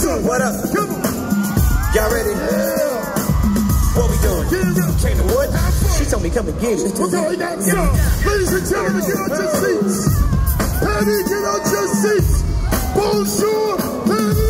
What up? Come on. Y'all ready? Yeah. What we doing? Came to what? She told me come and get it. Okay, that's go. Ladies and gentlemen, get out your seats. Patty, get out your seats. Bonjour, Patty.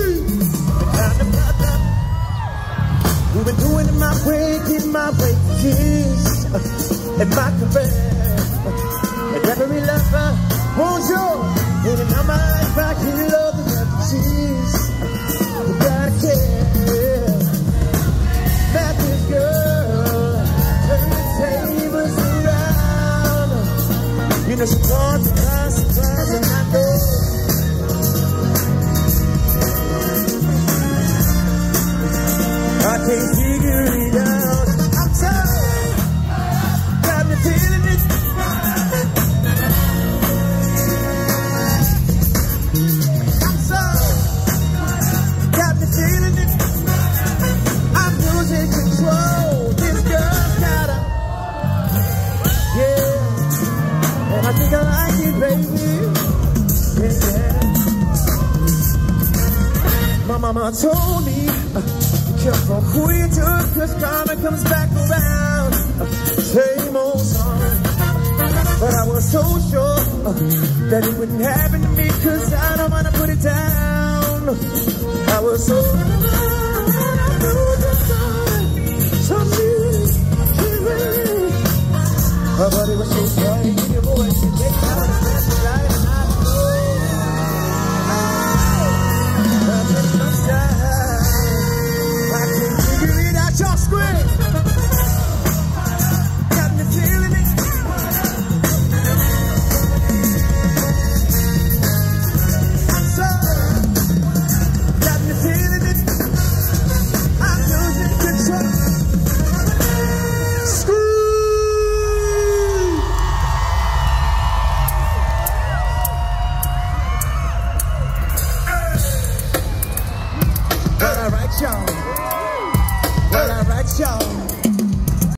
We've been doing it my way, getting my way, kiss, and my career. And every lover, bonjour, and in my life I can love the refugees. You gotta care, that this girl, turn the tables around. You know she wants to buy surprise, and I know. I can't figure it out. I'm tired, got me feeling it. I'm sorry, got me feeling it. I'm losing control. This girl's got her, yeah. And I think I like it, baby. Yeah. My mama told me. Careful who you took, cause karma comes back around. Same old song. But I was so sure that it wouldn't happen to me, cause I don't wanna put it down. I was so but it was so